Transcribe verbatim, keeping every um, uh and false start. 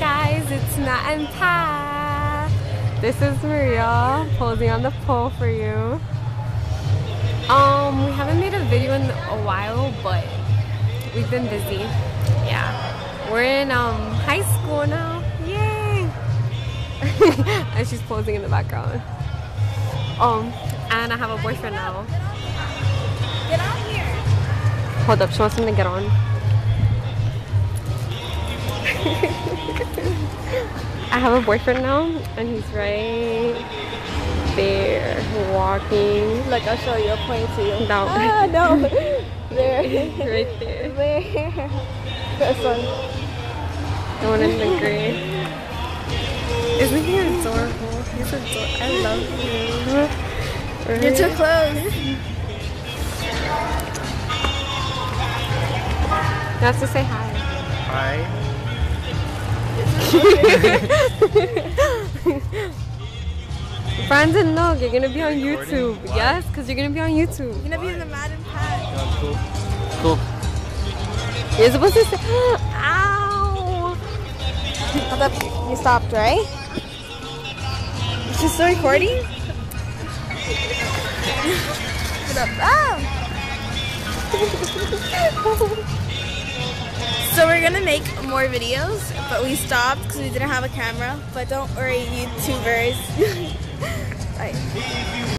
guys, it's Nat and Pat. This is Maria posing on the pole for you. Um, we haven't made a video in a while, but we've been busy. Yeah, we're in um high school now. Yay! And she's posing in the background. Um, and I have a boyfriend now. Get on here. Hold up, she wants him to get on. I have a boyfriend now, and he's right there, walking. Look, I'll show you. I'll point to you. No. Ah, no. There. Right there. There. This one. The one in the gray. Isn't he adorable? He's adorable. I love him. Right? You're too close. You have to say hi. Hi. Brandon, look, you're gonna be on Recording? YouTube. Why? Yes, because you're gonna be on YouTube. You're gonna be in the Madden Pat. Oh, cool. Cool. You're supposed to say, ow! Hold up. You stopped, right? Is she still recording? Hold up. Oh! So we're gonna make more videos, but we stopped because we didn't have a camera. But don't worry, YouTubers. Right.